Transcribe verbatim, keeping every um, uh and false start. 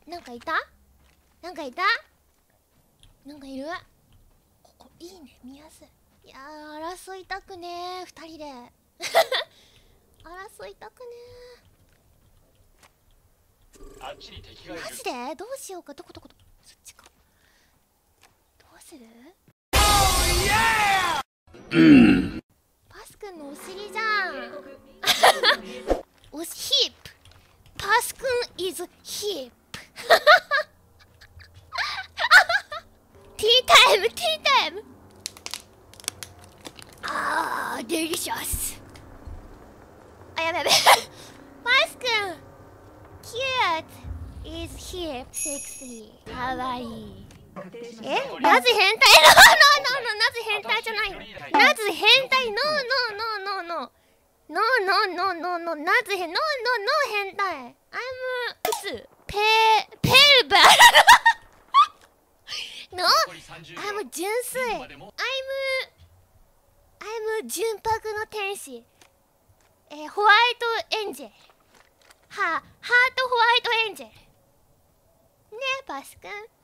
なんかいた？なんかいた？なんかいる？ここいいね、見やすい。いやー、争いたくねー、二人で争いたくねー。マジでどうしようか。どこどこどこ、そっちか。どうする？パスくんのお尻じゃんおしヒップ。パスくん is hip ティータイム、ティータイム。あー、デリシャス。あ、やべやべパスくん cute is hip sexy かわいい。え、なぜ変態？ノーノーノーノー、なぜ変態じゃないの？なぜ変態？ノーノーノーノーノーノーノーノーノーノー、なぜ変、ノーノーノー変態。I'm 普通ペーペルバーの I'm 純粋 I'm I'm 純白の天使、えー、ホワイトエンジェル、はハートホワイトエンジェルね、パスくん。